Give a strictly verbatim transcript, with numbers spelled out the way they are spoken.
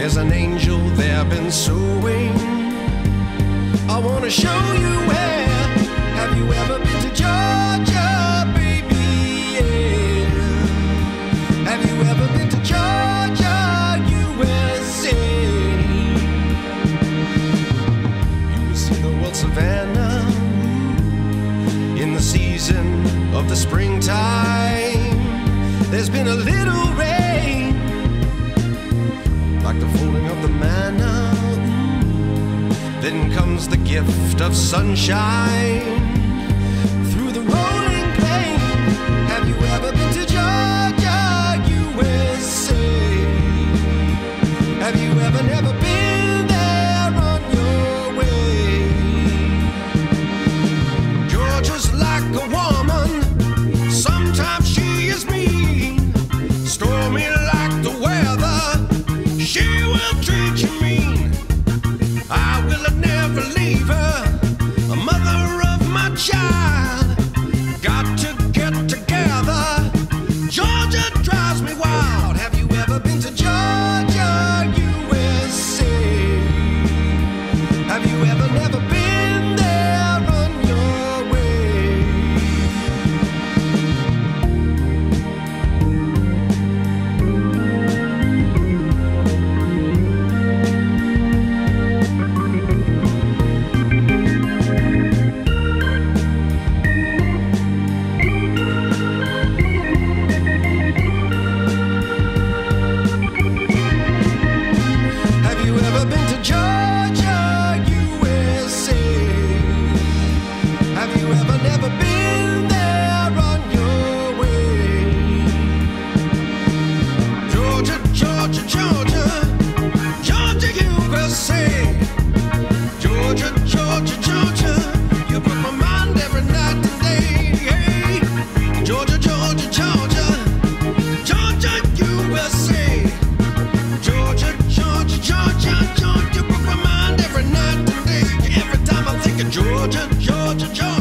There's an angel there been sowing. I wanna show you where. Have you ever been to Georgia, baby? Yeah. Have you ever been to Georgia, U S A? You will see the world savannah in the season of the springtime. There's been a little rain, like the falling of the manna. Then comes the gift of sunshine through the rolling plain. Have you ever been to Georgia, U S A? Have you ever never been there on your way? Georgia's like a woman, sometimes she is mean. Stormy like the weather, she will treat you mean. I will never leave her, a mother of my child. Got to get together, Georgia drives me wild. Have you ever been to Georgia, U S A? Have you ever never been there on your way? Have you ever been to Georgia, U S A? Have you ever never been there on your way? Georgia, Georgia, Georgia, Georgia, U S A. Georgia, Georgia, Georgia, you put my mind every night and day. Hey. Georgia, Georgia, Georgia, Georgia, U S A. Georgia, Georgia, Georgia, Georgia, you put my mind every night and day. Every time I think of Georgia, Georgia, Georgia.